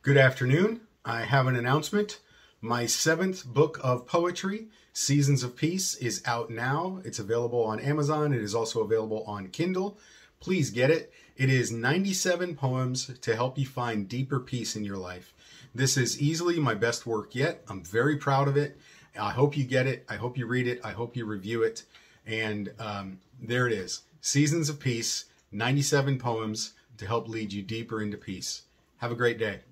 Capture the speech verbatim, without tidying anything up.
Good afternoon. I have an announcement. My seventh book of poetry, Seasons of Peace, is out now. It's available on Amazon. It is also available on Kindle. Please get it. It is ninety-seven poems to help you find deeper peace in your life. This is easily my best work yet. I'm very proud of it. I hope you get it. I hope you read it. I hope you review it. And um, there it is. Seasons of Peace, ninety-seven poems to help lead you deeper into peace. Have a great day.